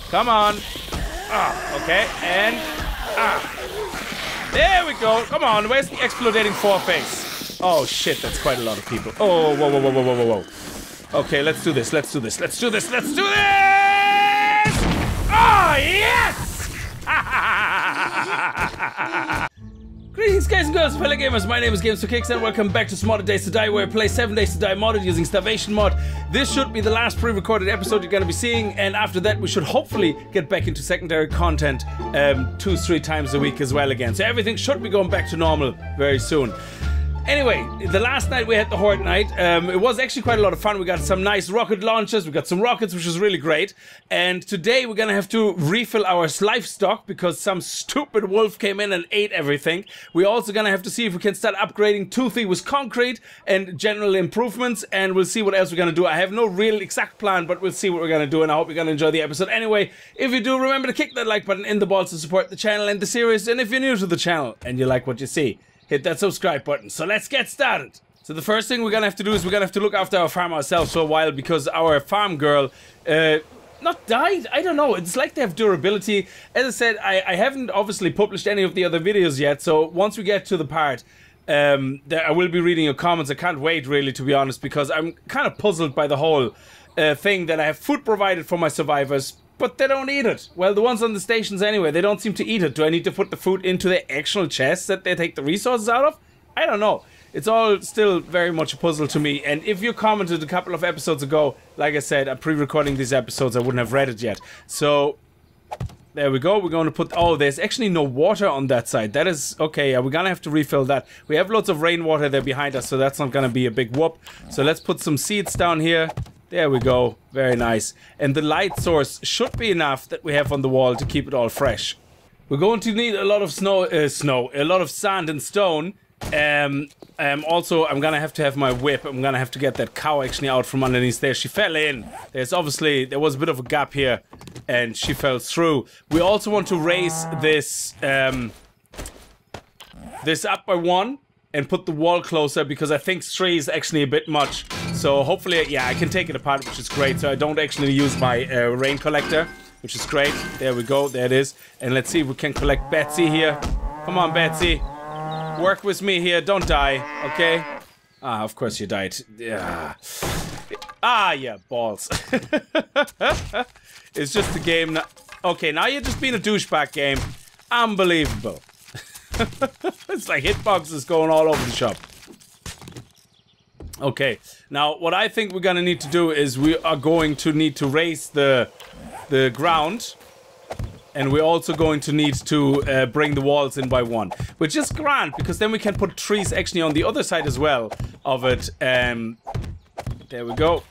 Come on. Ah, okay. And there we go. Come on. Where's the exploding four face? Oh shit, that's quite a lot of people. Oh, whoa, whoa, whoa, whoa, whoa, whoa, whoa. Okay, let's do this. Let's do this. Let's do this. Let's do this. Oh yes! Greetings guys and girls, fellow gamers, my name is Games4Kicks and welcome back to some Modded Days to Die, where I play 7 Days to Die modded using Starvation mod. This should be the last pre-recorded episode you're going to be seeing, and after that we should hopefully get back into secondary content 2-3 times a week as well again. So everything should be going back to normal very soon. Anyway, the last night we had the Horde night. It was actually quite a lot of fun. We got some nice rocket launchers, we got some rockets, which was really great. And today we're gonna have to refill our livestock because some stupid wolf came in and ate everything. We're also gonna have to see if we can start upgrading Toothy with concrete and general improvements, and we'll see what else we're gonna do. I have no real exact plan, but we'll see what we're gonna do, and I hope you're gonna enjoy the episode. Anyway, if you do, remember to kick that like button in the balls to support the channel and the series, and if you're new to the channel and you like what you see, hit that subscribe button. So let's get started. So the first thing we're gonna have to do is we're gonna have to look after our farm ourselves for a while, because our farm girl not died, I don't know, it's like they have durability. As I said, I haven't obviously published any of the other videos yet, so once we get to the part that I will be reading your comments. I can't wait, really, to be honest, because I'm kind of puzzled by the whole thing that I have food provided for my survivors, but they don't eat it. Well, the ones on the stations anyway, they don't seem to eat it. Do I need to put the food into the actual chests that they take the resources out of? I don't know. It's all still very much a puzzle to me. And if you commented a couple of episodes ago, like I said, I'm pre-recording these episodes, I wouldn't have read it yet. So, there we go. We're going to put... Oh, there's actually no water on that side. That is... Okay, yeah, we're going to have to refill that. We have lots of rainwater there behind us, so that's not going to be a big whoop. So let's put some seeds down here. There we go. Very nice. And the light source should be enough that we have on the wall to keep it all fresh. We're going to need a lot of a lot of sand and stone. Also, I'm gonna have to have my whip. I'm gonna have to get that cow actually out from underneath there. She fell in. There was a bit of a gap here, and she fell through. We also want to raise this this up by 1 and put the wall closer, because I think 3 is actually a bit much. So hopefully, yeah, I can take it apart, which is great. So I don't actually use my rain collector, which is great. There we go. There it is. And let's see if we can collect Betsy here. Come on, Betsy. Work with me here. Don't die, okay? Ah, of course you died. Yeah. Ah, yeah, balls. It's just a game. Okay, now you're just being a douchebag game. Unbelievable. It's like hitboxes going all over the shop. Okay, now what I think we're gonna need to do is we are going to need to raise the ground, and we're also going to need to bring the walls in by 1, which is grand, because then we can put trees actually on the other side as well of it. There we go.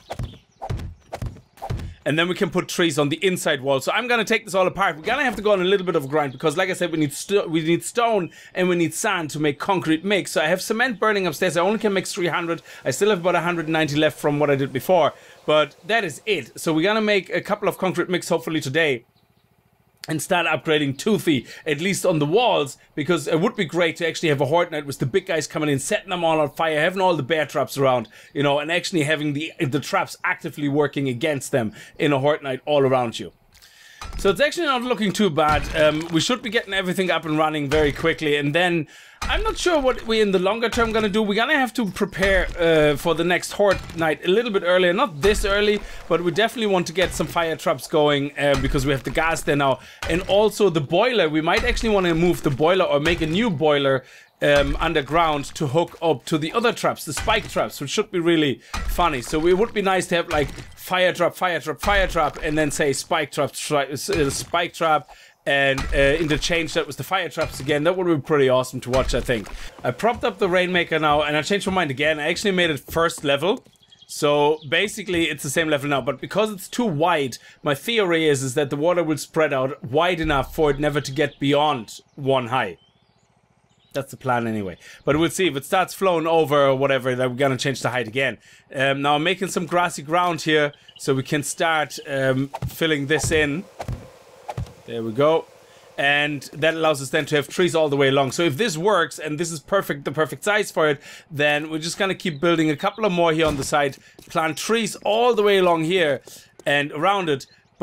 And then we can put trees on the inside wall. So I'm gonna take this all apart. We're gonna have to go on a little bit of a grind, because like I said, we need stone and we need sand to make concrete mix. So I have cement burning upstairs. I only can mix 300. I still have about 190 left from what I did before, but that is it. So we're gonna make a couple of concrete mix hopefully today, and start upgrading Toothy, at least on the walls, because it would be great to actually have a Horde night with the big guys coming in, setting them all on fire, having all the bear traps around, you know, and actually having the traps actively working against them in a Horde night all around you. So it's actually not looking too bad. We should be getting everything up and running very quickly, and then I'm not sure what we in the longer term gonna do. We're gonna have to prepare for the next Horde night a little bit earlier. Not this early, but we definitely want to get some fire traps going, because we have the gas there now. And also the boiler, we might actually want to move the boiler or make a new boiler underground to hook up to the other traps, the spike traps, which should be really funny. So it would be nice to have like fire trap, fire trap, fire trap, and then say spike trap, spike trap, and interchange that with the fire traps again. That would be pretty awesome to watch, I think. I propped up the Rainmaker now, and I changed my mind again. I actually made it first level. So basically it's the same level now, but because it's too wide, my theory is that the water will spread out wide enough for it never to get beyond 1 high. That's the plan anyway. But we'll see. If it starts flowing over or whatever, then we're gonna change the height again. Now I'm making some grassy ground here, so we can start filling this in. There we go. And that allows us then to have trees all the way along. So if this works, and this is perfect, the perfect size for it, then we're just gonna keep building a couple of more here on the side, plant trees all the way along here and around it. But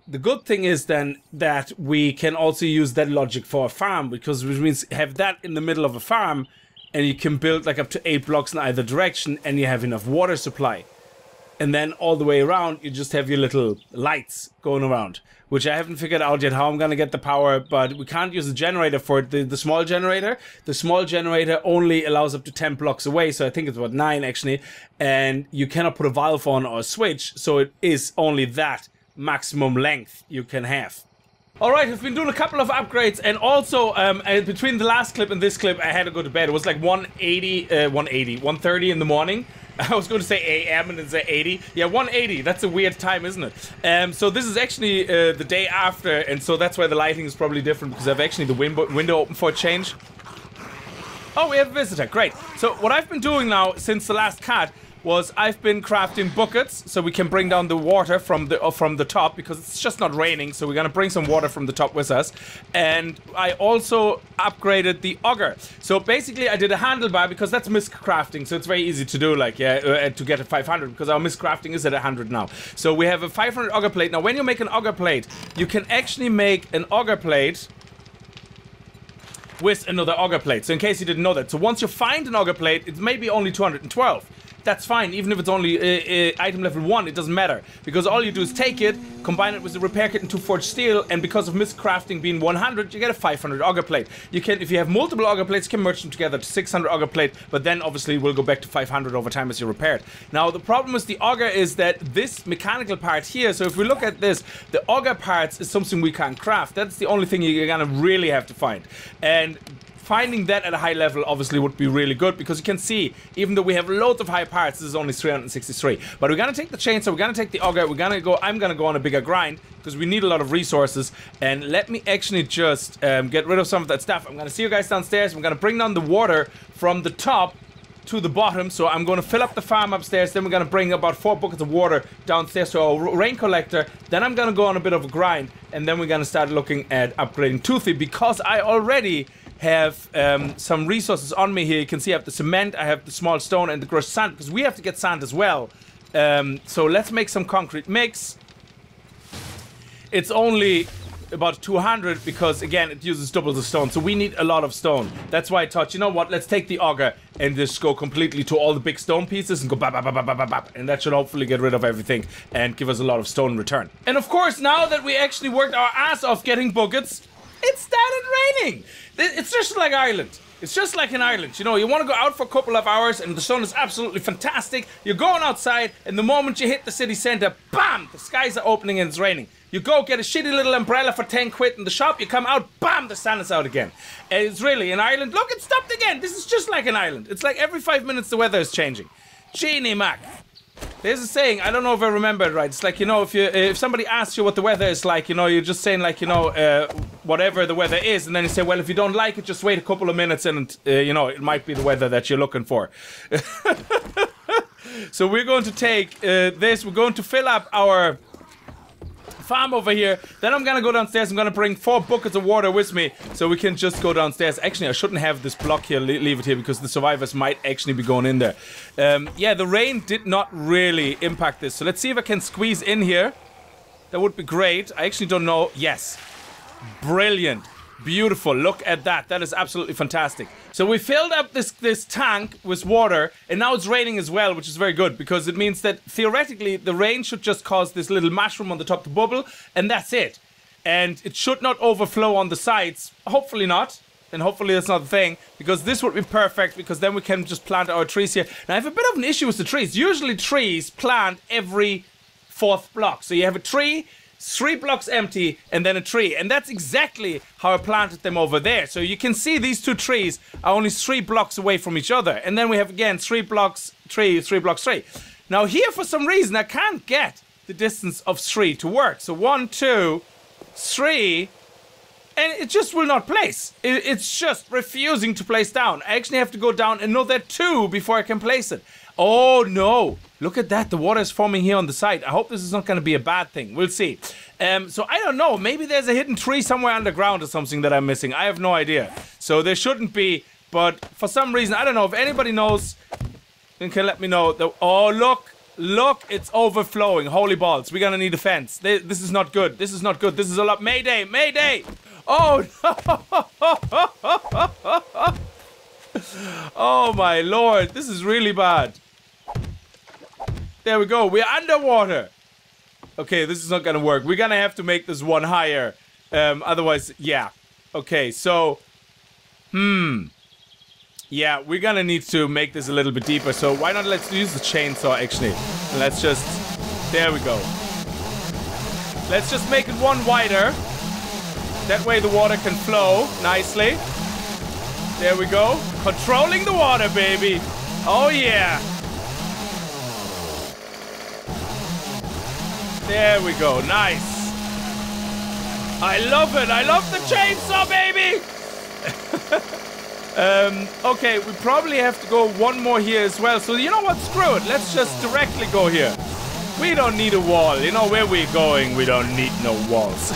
the good thing is then that we can also use that logic for a farm, because which means have that in the middle of a farm, and you can build like up to 8 blocks in either direction, and you have enough water supply. And then all the way around, you just have your little lights going around, which I haven't figured out yet how I'm going to get the power, but we can't use a generator for it. The small generator. The small generator only allows up to 10 blocks away, so I think it's about 9 actually, and you cannot put a valve on or a switch, so it is only that maximum length you can have. Alright, we've been doing a couple of upgrades, and also between the last clip and this clip, I had to go to bed. It was like 1:30 in the morning. I was going to say AM and then say 80. Yeah, 1:80. That's a weird time, isn't it? So this is actually the day after, and so that's why the lighting is probably different, because I've actually the window open for a change. Oh, we have a visitor. Great. So what I've been doing now since the last cut was I've been crafting buckets so we can bring down the water from the top, because it's just not raining, so we're gonna bring some water from the top with us. And I also upgraded the auger. So basically I did a handlebar, because that's miscrafting, so it's very easy to do, like, yeah, to get a 500, because our miscrafting is at 100 now. So we have a 500 auger plate. Now when you make an auger plate, you can actually make an auger plate with another auger plate. So in case you didn't know that. So once you find an auger plate, it's maybe only 212. That's fine, even if it's only item level 1, it doesn't matter, because all you do is take it, combine it with the repair kit into forged steel, and because of miscrafting being 100, you get a 500 auger plate. You can, if you have multiple auger plates, you can merge them together to 600 auger plate, but then obviously we'll go back to 500 over time as you repair it. Now the problem with the auger is that this mechanical part here, so if we look at this, the auger parts is something we can't craft. That's the only thing you're gonna really have to find. And finding that at a high level obviously would be really good, because you can see, even though we have loads of high parts, this is only 363. But we're gonna take the chainsaw, we're gonna take the auger, I'm gonna go on a bigger grind, because we need a lot of resources. And let me actually just get rid of some of that stuff. I'm gonna see you guys downstairs. I'm gonna bring down the water from the top to the bottom, so I'm going to fill up the farm upstairs, then we're going to bring about 4 buckets of water downstairs to our rain collector, then I'm going to go on a bit of a grind, and then we're going to start looking at upgrading Toothy, because I already have some resources on me here. You can see I have the cement, I have the small stone, and the crushed sand, because we have to get sand as well. So let's make some concrete mix. It's only about 200, because again it uses double the stone, so we need a lot of stone. That's why I thought, you know what, let's take the auger and just go completely to all the big stone pieces and go bap, bap, bap, bap, bap, bap, and that should hopefully get rid of everything and give us a lot of stone in return. And of course, now that we actually worked our ass off getting buckets, it started raining. It's just like Ireland. It's just like in Ireland, you know, you want to go out for a couple of hours and the sun is absolutely fantastic. You're going outside, and the moment you hit the city centre, bam, the skies are opening and it's raining. You go get a shitty little umbrella for 10 quid in the shop, you come out, bam, the sun is out again. And it's really, in Ireland, look, it stopped again. This is just like in Ireland. It's like every 5 minutes the weather is changing. Genie Mac. There's a saying, I don't know if I remember it right. It's like, you know, if somebody asks you what the weather is like, you know, you're just saying like, you know, whatever the weather is, and then you say, well, if you don't like it, just wait a couple of minutes and, you know, it might be the weather that you're looking for. So we're going to take this, we're going to fill up our farm over here, then I'm gonna go downstairs. I'm gonna bring 4 buckets of water with me so we can just go downstairs. Actually, I shouldn't have this block here, leave it here, because the survivors might actually be going in there. Yeah, the rain did not really impact this, so let's see if I can squeeze in here. That would be great. I actually don't know. Yes, brilliant. Beautiful, look at that. That is absolutely fantastic. So we filled up this tank with water, and now it's raining as well, which is very good, because it means that theoretically the rain should just cause this little mushroom on the top to bubble, and that's it. And it should not overflow on the sides. Hopefully not. And hopefully that's not the thing, because this would be perfect, because then we can just plant our trees here. Now I have a bit of an issue with the trees. Usually trees plant every 4th block. So you have a tree, 3 blocks empty, and then a tree. And that's exactly how I planted them over there. So you can see these 2 trees are only 3 blocks away from each other. And then we have, again, 3 blocks, tree, 3 blocks, tree. Now here, for some reason, I can't get the distance of 3 to work. So 1, 2, 3, and it just will not place. It's just refusing to place down. I actually have to go down another 2 before I can place it. Oh no, look at that, the water is forming here on the side. I hope this is not going to be a bad thing, we'll see. So I don't know, maybe there's a hidden tree somewhere underground or something that I'm missing. I have no idea. So there shouldn't be, but for some reason, I don't know, if anybody knows, then can let me know. Oh look, Look, it's overflowing. Holy balls. We're gonna need a fence. This is not good. This is not good. This is a lot. Mayday! Mayday! Oh, no! Oh, my lord. This is really bad. There we go. We're underwater. Okay, this is not gonna work. We're gonna have to make this one higher. Otherwise, yeah. Okay, so... Yeah, we're gonna need to make this a little bit deeper. So why not let's use the chainsaw, actually. Let's just... There we go. Let's just make it one wider. That way the water can flow nicely. There we go. Controlling the water, baby. Oh, yeah. There we go. Nice. I love it. I love the chainsaw, baby. Okay, we probably have to go one more here as well. So you know what? Screw it. Let's just directly go here. We don't need a wall. You know where we're going. We don't need no walls.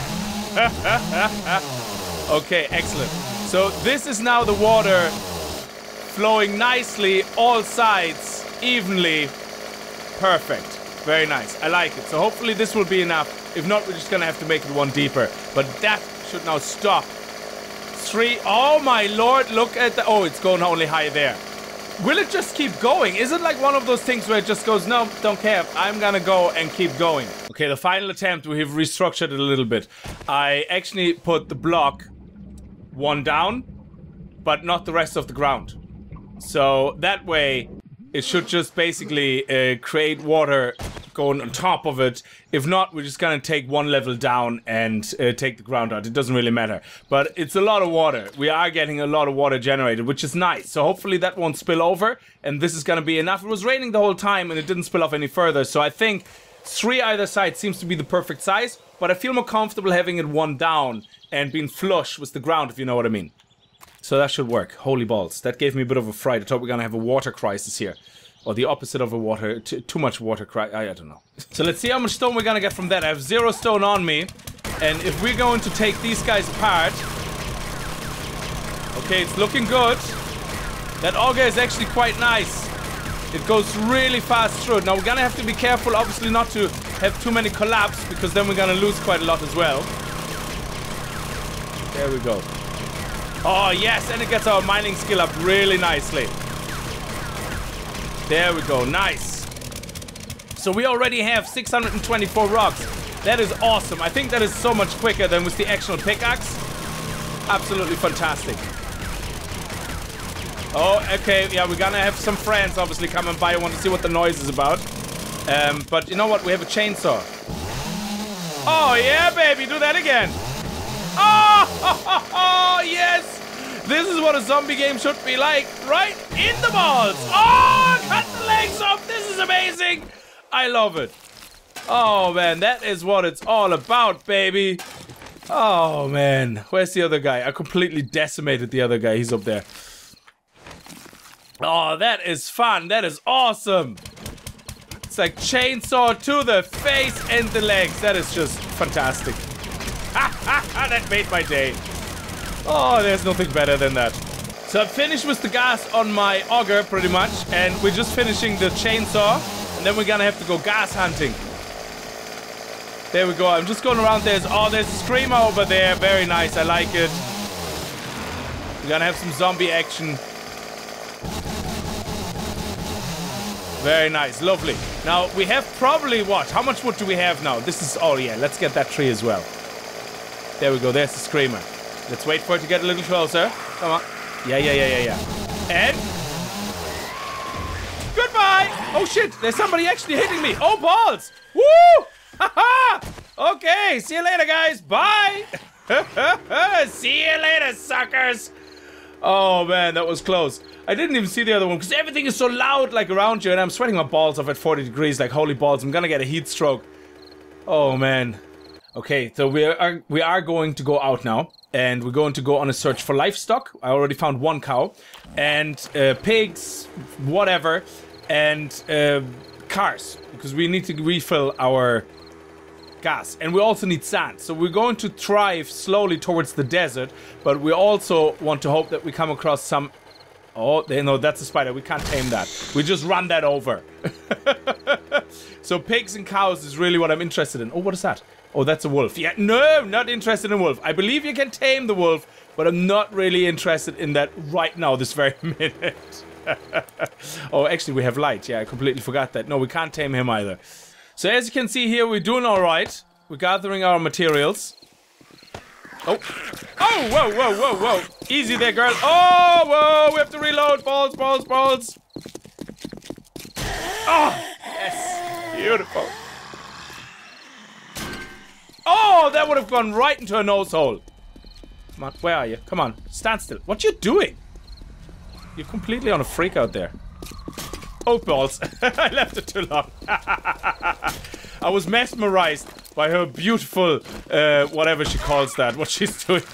Okay, excellent. So this is now the water flowing nicely, all sides, evenly. Perfect. Very nice. I like it. So hopefully this will be enough. If not, we're just gonna have to make it one deeper. But that should now stop. 3. Oh my lord, look at the... Oh, it's going only high there. Will it just keep going? Is it like one of those things where it just goes, no, don't care. I'm gonna go and keep going. Okay, the final attempt, we have restructured it a little bit. I actually put the block one down, but not the rest of the ground. So that way, it should just basically create water going on top of it. If not, we're just gonna take one level down and take the ground out. It doesn't really matter. But it's a lot of water. We are getting a lot of water generated, which is nice. So hopefully that won't spill over, and this is gonna be enough. It was raining the whole time, and it didn't spill off any further. So I think 3 either side seems to be the perfect size, but I feel more comfortable having it one down and being flush with the ground, if you know what I mean. So that should work. Holy balls. That gave me a bit of a fright. I thought we were gonna have a water crisis here. Or the opposite of a water, too much water crisis. I don't know. So let's see how much stone we're gonna get from that. I have 0 stone on me. And if we're going to take these guys apart... Okay, it's looking good. That auger is actually quite nice. It goes really fast through it. Now we're gonna have to be careful, obviously, not to have too many collapse, because then we're gonna lose quite a lot as well. There we go. Oh, yes, and it gets our mining skill up really nicely. There we go, nice. So we already have 624 rocks. That is awesome. I think that is so much quicker than with the actual pickaxe. Absolutely fantastic. Oh, okay, yeah, we're gonna have some friends obviously coming by. I want to see what the noise is about. But you know what? We have a chainsaw. Oh, yeah, baby, do that again. Oh, yes! This is what a zombie game should be like, right in the balls. Oh, cut the legs off. This is amazing. I love it. Oh, man, that is what it's all about, baby. Oh, man. Where's the other guy? I completely decimated the other guy. He's up there. Oh, that is fun. That is awesome. It's like chainsaw to the face and the legs. That is just fantastic. That made my day. Oh, there's nothing better than that. So I'm finished with the gas on my auger, pretty much. And we're just finishing the chainsaw. And then we're gonna have to go gas hunting. There we go. I'm just going around. There's a screamer over there. Very nice. I like it. We're gonna have some zombie action. Very nice. Lovely. Now, we have probably what? How much wood do we have now? This is... Oh, yeah. Let's get that tree as well. There we go. There's the screamer. Let's wait for it to get a little closer. Come on. Yeah. And... Goodbye! Oh, shit. There's somebody actually hitting me. Oh, balls! Woo! Haha! Okay. See you later, guys. Bye! See you later, suckers! Oh, man. That was close. I didn't even see the other one because everything is so loud, like, around you, and I'm sweating my balls off at 40 degrees, like, holy balls. I'm gonna get a heat stroke. Oh, man. Okay, so we are going to go out now, and we're going to go on a search for livestock. I already found 1 cow, and pigs, whatever, and cars, because we need to refill our gas, and we also need sand. So we're going to drive slowly towards the desert, but we also want to hope that we come across some Oh, no, that's a spider. We can't tame that. We just run that over. So pigs and cows is really what I'm interested in. Oh, what is that? Oh, that's a wolf. Yeah, no, not interested in wolf. I believe you can tame the wolf, but I'm not really interested in that right now, this very minute. Oh, actually, we have light. Yeah, I completely forgot that. No, we can't tame him either. So as you can see here, we're doing all right. We're gathering our materials. Oh. Oh, whoa, whoa, whoa, whoa. Easy there, girl. Oh, whoa, we have to reload. Balls, balls, balls. Oh, yes. Beautiful. Oh, that would have gone right into a nose hole. Come on, where are you? Come on, stand still. What you doing? You're completely on a freak out there. Oh, balls. I left it too long. I was mesmerized by her beautiful, whatever she calls that, what she's doing.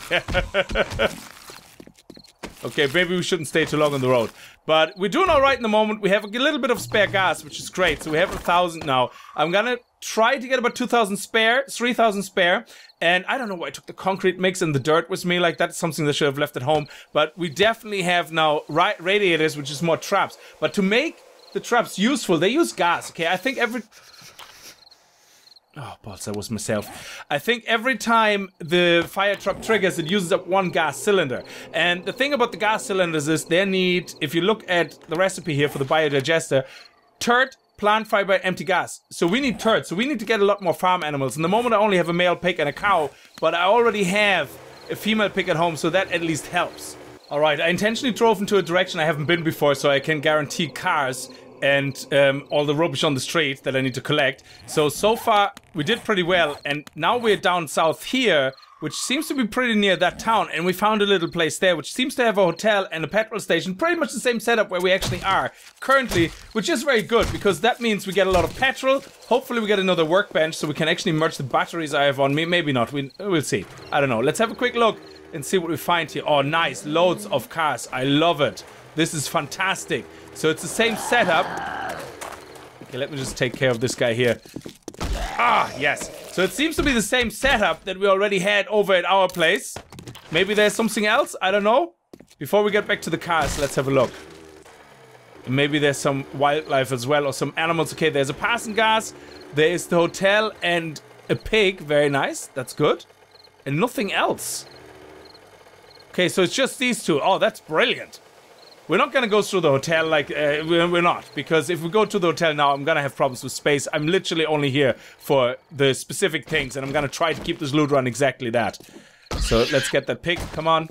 Okay, maybe we shouldn't stay too long on the road. But we're doing all right in the moment. We have a little bit of spare gas, which is great. So we have 1,000 now. I'm gonna try to get about 2,000 spare, 3,000 spare. And I don't know why I took the concrete mix and the dirt with me. Like, that's something that I should have left at home. But we definitely have now radiators, which is more traps. But to make the traps useful, they use gas, okay? I think every... Oh, balls, that was myself. I think every time the fire trap triggers, it uses up one gas cylinder. And the thing about the gas cylinders is they need, if you look at the recipe here for the biodigester, turd, plant fiber, empty gas. So we need turds. So we need to get a lot more farm animals. In the moment, I only have a male pig and a cow, but I already have a female pig at home, so that at least helps. All right, I intentionally drove into a direction I haven't been before, so I can guarantee cars and all the rubbish on the street that I need to collect. So far, we did pretty well, and now we're down south here, which seems to be pretty near that town, and we found a little place there, which seems to have a hotel and a petrol station, pretty much the same setup where we actually are currently, which is very good, because that means we get a lot of petrol. Hopefully we get another workbench, so we can actually merge the batteries I have on me. Maybe not, we'll see. I don't know. Let's have a quick look and see what we find here. Oh, nice, loads of cars. I love it. This is fantastic. So it's the same setup. Okay, let me just take care of this guy here. Ah, yes. So it seems to be the same setup that we already had over at our place. Maybe there's something else, I don't know. Before we get back to the cars, let's have a look. Maybe there's some wildlife as well, or some animals. Okay, there's a passing gas. There is the hotel and a pig. Very nice, that's good. And nothing else. Okay, so it's just these two. Oh, that's brilliant. We're not going to go through the hotel, like, we're not. Because if we go to the hotel now, I'm going to have problems with space. I'm literally only here for the specific things, and I'm going to try to keep this loot run exactly that. So let's get that pig, come on.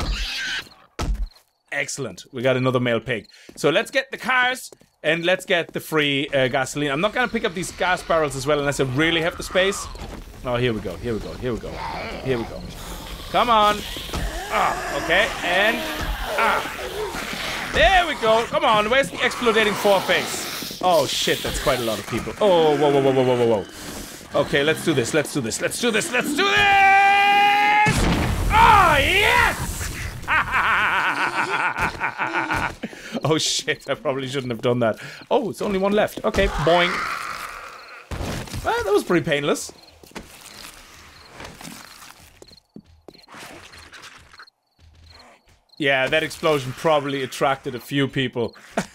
Excellent, we got another male pig. So let's get the cars, and let's get the free gasoline. I'm not going to pick up these gas barrels as well, unless I really have the space. Oh, here we go, here we go, here we go. Here we go. Come on. Ah, okay, and... Ah. There we go. Come on. Where's the exploding four-face? Oh, shit. That's quite a lot of people. Oh, whoa, whoa, whoa, whoa, whoa, whoa, whoa. Okay, let's do this. Let's do this. Let's do this. Let's do this! Oh, yes! Oh, shit. I probably shouldn't have done that. Oh, it's only one left. Okay, boing. Well, that was pretty painless. Yeah, that explosion probably attracted a few people.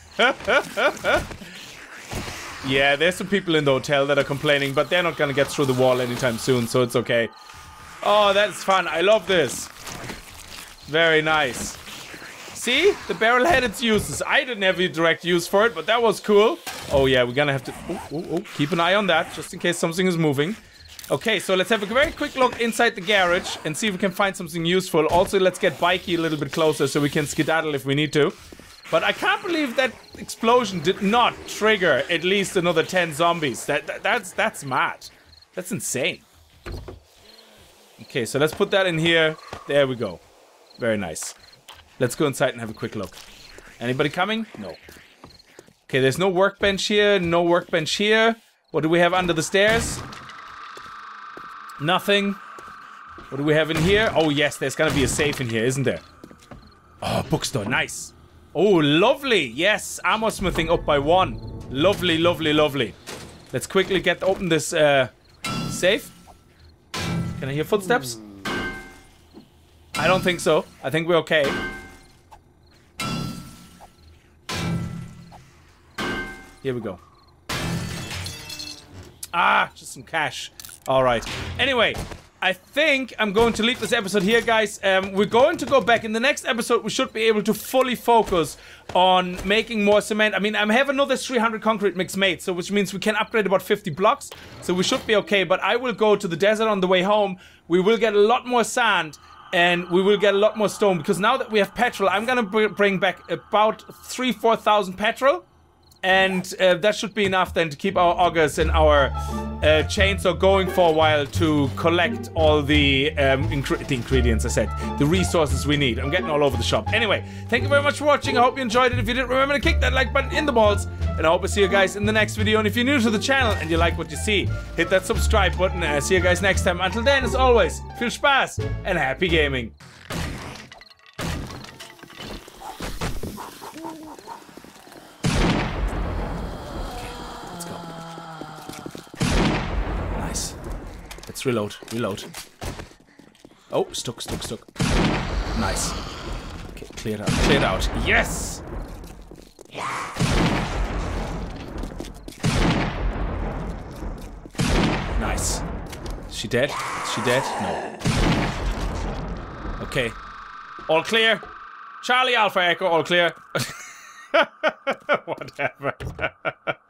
Yeah, there's some people in the hotel that are complaining, but they're not gonna get through the wall anytime soon, so it's okay. Oh, that's fun. I love this. Very nice. See? The barrel had its uses. I didn't have any direct use for it, but that was cool. Oh, yeah, we're gonna have to... Oh, keep an eye on that, just in case something is moving. Okay, so let's have a very quick look inside the garage and see if we can find something useful. Also, let's get Bikey a little bit closer so we can skedaddle if we need to. But I can't believe that explosion did not trigger at least another 10 zombies. That's mad. That's insane. Okay, so let's put that in here. There we go. Very nice. Let's go inside and have a quick look. Anybody coming? No. Okay, there's no workbench here. No workbench here. What do we have under the stairs? Nothing. What do we have in here? Oh, yes, there's gonna be a safe in here, isn't there? Oh, bookstore, nice. Oh, lovely. Yes, armor smithing up by 1. Lovely, lovely, lovely. Let's quickly open this safe. Can I hear footsteps? I don't think so. I think we're okay. Here we go. Ah, just some cash. All right. Anyway, I think I'm going to leave this episode here, guys. We're going to go back. In the next episode, we should be able to fully focus on making more cement. I mean, I have another 300 concrete mix made, so which means we can upgrade about 50 blocks. So we should be okay, but I will go to the desert on the way home. We will get a lot more sand, and we will get a lot more stone, because now that we have petrol, I'm going to bring back about 3,000-4,000 petrol. And that should be enough then to keep our augers and our chainsaw going for a while to collect all the ingredients, I said. The resources we need. I'm getting all over the shop. Anyway, thank you very much for watching. I hope you enjoyed it. If you did, remember to kick that like button in the balls. And I hope I see you guys in the next video. And if you're new to the channel and you like what you see, hit that subscribe button. And I'll see you guys next time. Until then, as always, viel Spaß and happy gaming. Let's reload. Oh, stuck. Nice. Okay, cleared out. Yes! Nice. Is she dead? No. Okay. All clear. Charlie Alpha Echo, all clear. Whatever.